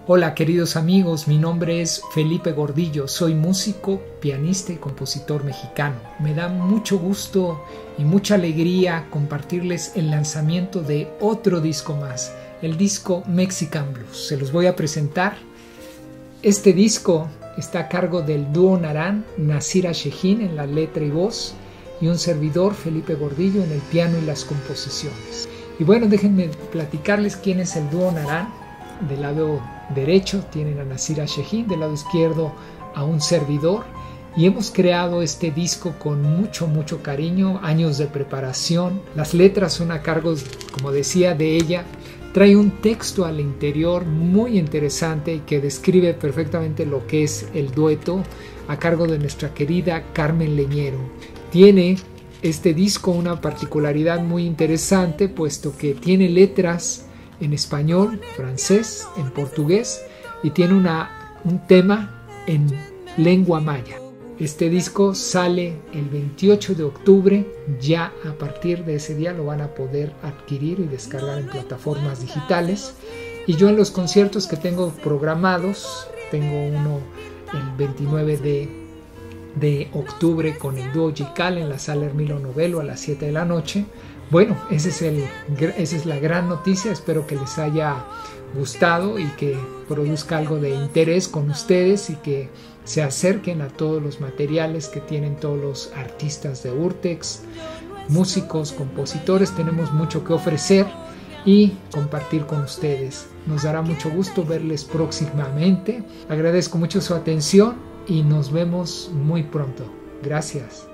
Hola queridos amigos, mi nombre es Felipe Gordillo, soy músico, pianista y compositor mexicano. Me da mucho gusto y mucha alegría compartirles el lanzamiento de otro disco más, el disco Mexican Blues. Se los voy a presentar. Este disco está a cargo del dúo Narán, Nasira Shehin en la letra y voz, y un servidor, Felipe Gordillo, en el piano y las composiciones. Y bueno, déjenme platicarles quién es el dúo Narán. Del lado derecho tienen a Nasira Shehin, del lado izquierdo a un servidor, y hemos creado este disco con mucho cariño, años de preparación. Las letras son a cargo, como decía, de ella. Trae un texto al interior muy interesante y que describe perfectamente lo que es el dueto, a cargo de nuestra querida Carmen Leñero. Tiene este disco una particularidad muy interesante, puesto que tiene letras en español, francés, en portugués, y tiene un tema en lengua maya. Este disco sale el 28 de octubre, ya a partir de ese día lo van a poder adquirir y descargar en plataformas digitales. Y yo en los conciertos que tengo programados, tengo uno el 29 de octubre con el dúo Jical en la sala Hermilo Novello a las 7 de la noche. Bueno, esa es la gran noticia. Espero que les haya gustado y que produzca algo de interés con ustedes y que se acerquen a todos los materiales que tienen todos los artistas de Urtext, músicos, compositores. Tenemos mucho que ofrecer y compartir con ustedes. Nos dará mucho gusto verles próximamente. Agradezco mucho su atención y nos vemos muy pronto. Gracias.